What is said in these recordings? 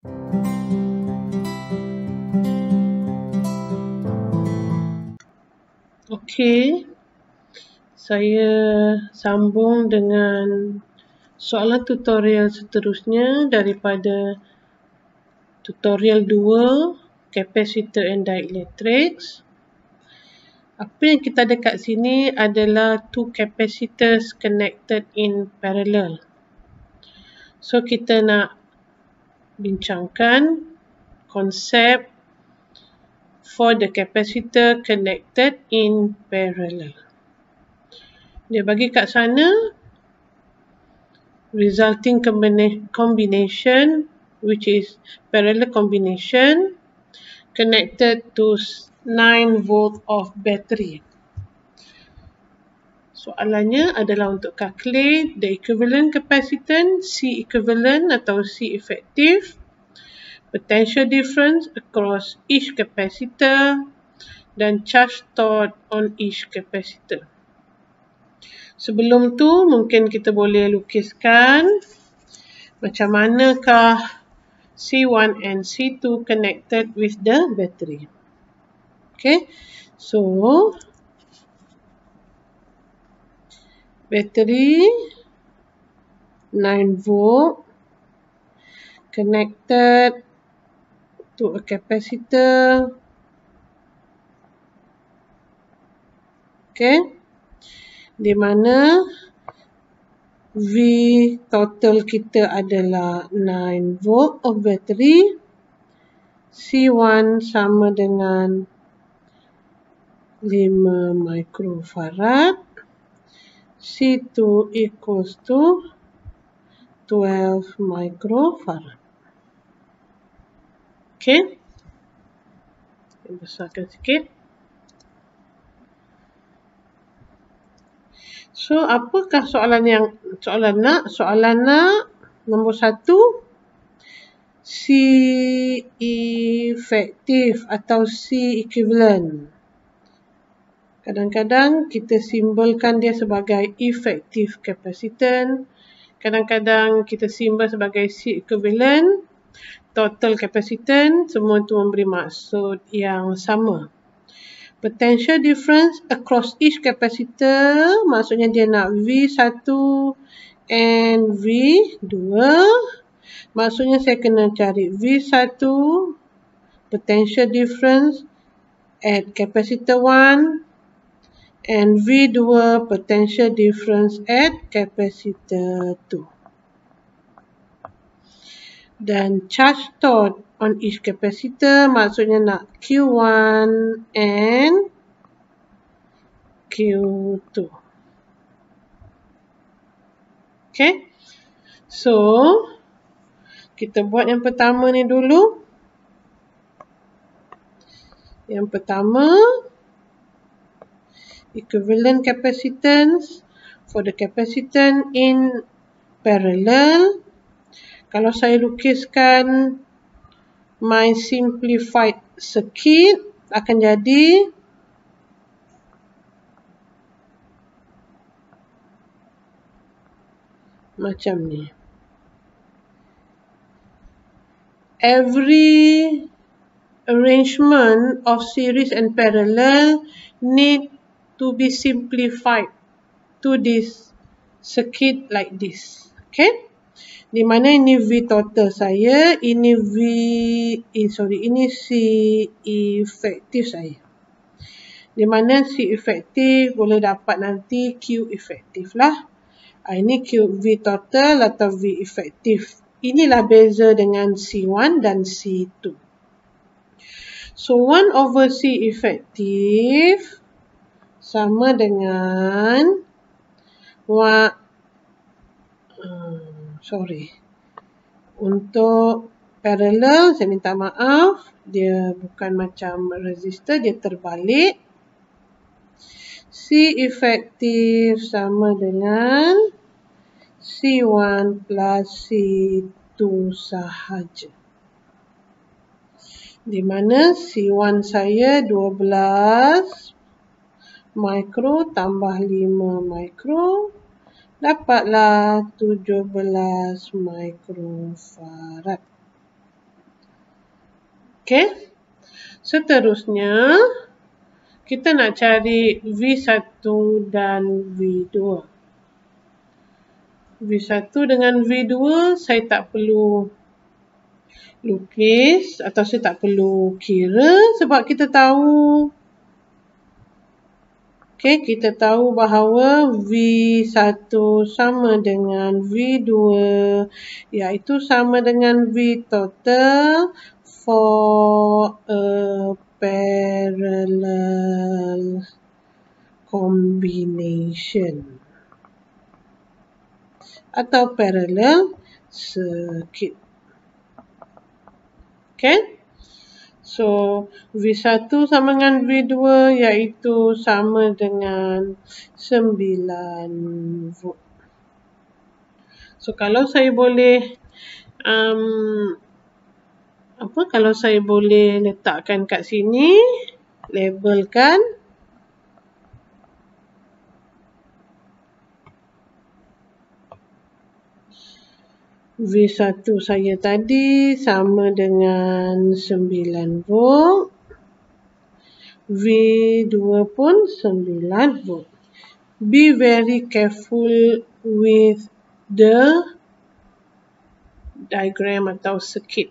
Okey, saya sambung dengan soalan tutorial seterusnya daripada tutorial 2, capacitor and dielectrics. Apa yang kita ada kat sini adalah two capacitors connected in parallel. So, kita nak bincangkan konsep for the capacitor connected in parallel. Dia bagi kat sana resulting combination which is parallel combination connected to 9 volt of battery. Soalannya adalah untuk calculate the equivalent capacitance, C equivalent atau C effective, potential difference across each capacitor, dan charge stored on each capacitor. Sebelum tu, mungkin kita boleh lukiskan macam manakah C1 and C2 connected with the battery. Okay, so battery 9 volt connected to a capacitor. Okay, di mana V total kita adalah 9 volt of battery. C1 sama dengan 5 microfarad. C2 equals to 12 microfarad. Okay, kita besarkan sikit. So, apakah soalan nak nombor 1, C effective atau C equivalent. Kadang-kadang kita simbolkan dia sebagai effective capacitance, kadang-kadang kita simbol sebagai C equivalent, total capacitance, semua itu memberi maksud yang sama. Potential difference across each capacitor, maksudnya dia nak V1 and V2. Maksudnya saya kena cari V1 potential difference at capacitor 1 and V2 potential difference at capacitor 2. Dan charge stored on each capacitor, maksudnya nak Q1 and Q2. Okay, so kita buat yang pertama ni dulu. Yang pertama, equivalent capacitance for the capacitance in parallel. Kalau saya lukiskan my simplified circuit, akan jadi macam ni. Every arrangement of series and parallel need to be simplified to this circuit like this. Okay, di mana ini V total saya, ini ini C effective saya. Di mana C effective boleh dapat nanti Q effective lah. Ini Q V total atau V effective. Inilah beza dengan C1 dan C2. So 1 over C effective sama dengan untuk parallel, saya minta maaf, dia bukan macam resistor, dia terbalik. C effective sama dengan C1 plus C2 sahaja. Di mana C1 saya 12 mikro tambah 5 mikro, dapatlah 17 mikrofarad. Okey. Seterusnya, kita nak cari V1 dan V2. V1 dengan V2 saya tak perlu lukis atau saya tak perlu kira sebab kita tahu. Okey, kita tahu bahawa V1 sama dengan V2 iaitu sama dengan V total for a parallel combination atau parallel circuit. Okay, so V1 sama dengan V2 iaitu sama dengan 9 volt. So kalau saya boleh kalau saya boleh letakkan kat sini, labelkan V1 saya tadi sama dengan 9 volt. V2 pun 9 volt. Be very careful with the diagram atau circuit.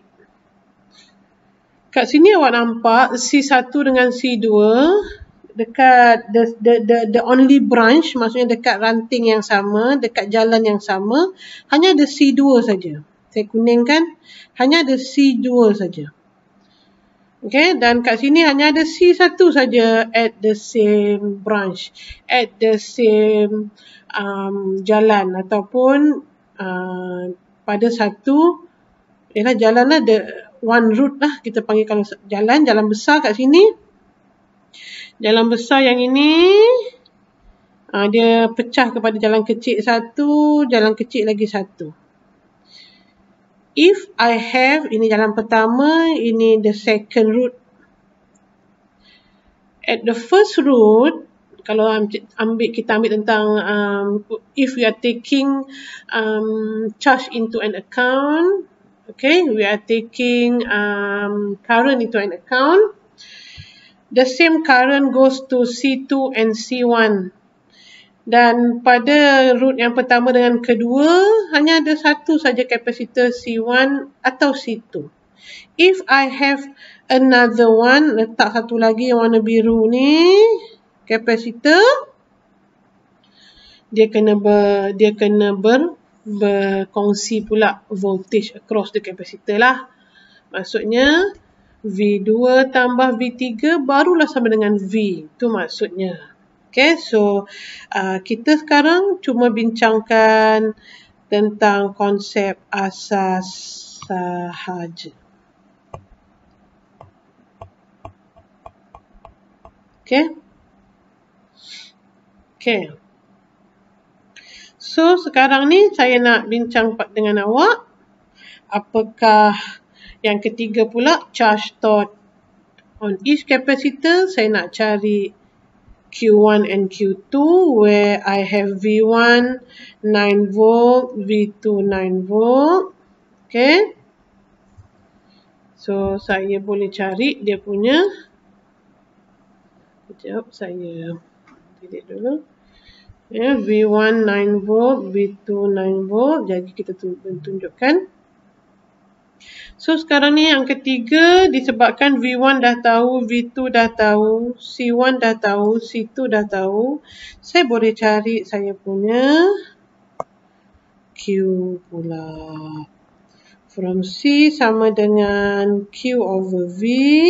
Kat sini awak nampak C1 dengan C2 dekat the only branch, maksudnya dekat ranting yang sama, dekat jalan yang sama, hanya ada C2 saja. Saya kuningkan, hanya ada C2 saja. Okay, dan kat sini hanya ada C1 saja at the same branch, at the same jalan ataupun pada satu jalan lah, the one route lah kita panggil. Kalau jalan besar kat sini, jalan besar yang ini dia pecah kepada jalan kecil satu, jalan kecil lagi satu. If I have, ini jalan pertama, ini the second route. At the first route, kalau kita ambil tentang if we are taking charge into an account, okay, we are taking current into an account. The same current goes to C2 and C1. Dan pada route yang pertama dengan kedua, hanya ada satu saja kapasitor C1 atau C2. If I have another one, letak satu lagi yang warna biru ni, kapasitor, dia kena berkongsi pula voltage across the capacitor lah. Maksudnya, V2 tambah V3 barulah sama dengan V. Itu maksudnya. Okay, so kita sekarang cuma bincangkan tentang konsep asas sahaja. Okay. Okay. So, sekarang ni saya nak bincang dengan awak. Apakah yang ketiga pula, charge stored on each capacitor. Saya nak cari Q1 and Q2 where I have V1 9 volt, V2 9 volt. Okay. So, saya boleh cari dia punya. Sekejap, saya delete dulu. Ya, V1 9 volt, V2 9 volt. Jadi kita tunjukkan. So sekarang ni yang ketiga, disebabkan V1 dah tahu, V2 dah tahu, C1 dah tahu, C2 dah tahu, saya boleh cari saya punya Q pula. From C sama dengan Q over V,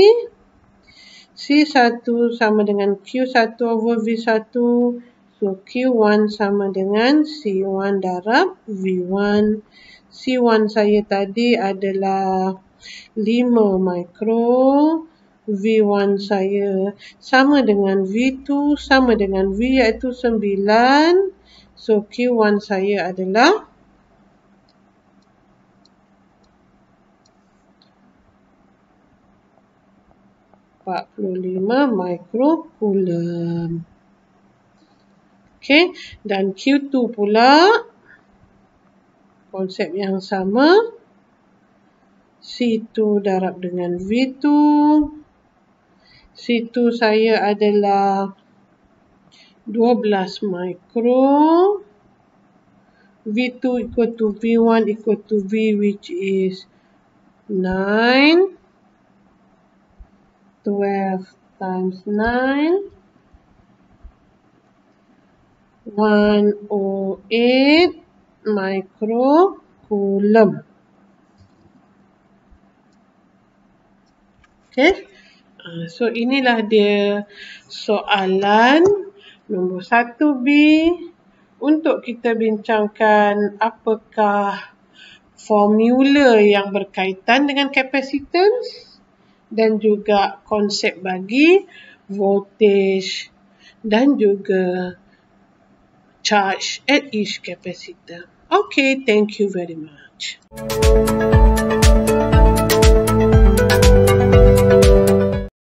C1 sama dengan Q1 over V1, so Q1 sama dengan C1 darab V1. C1 saya tadi adalah 5 mikro. V1 saya sama dengan V2 sama dengan V iaitu 9. So Q1 saya adalah 45 mikrocoulomb. Okay, dan Q2 pula konsep yang sama, C2 darab dengan V2. C2 saya adalah 12 mikro. V2 equal to V1 equal to V, which is 9. 12 times 9. 108 microcoulomb. Okay. So inilah dia soalan nombor 1B. Untuk kita bincangkan apakah formula yang berkaitan dengan capacitance dan juga konsep bagi voltage dan juga charge at each capacitor. Okay, thank you very much.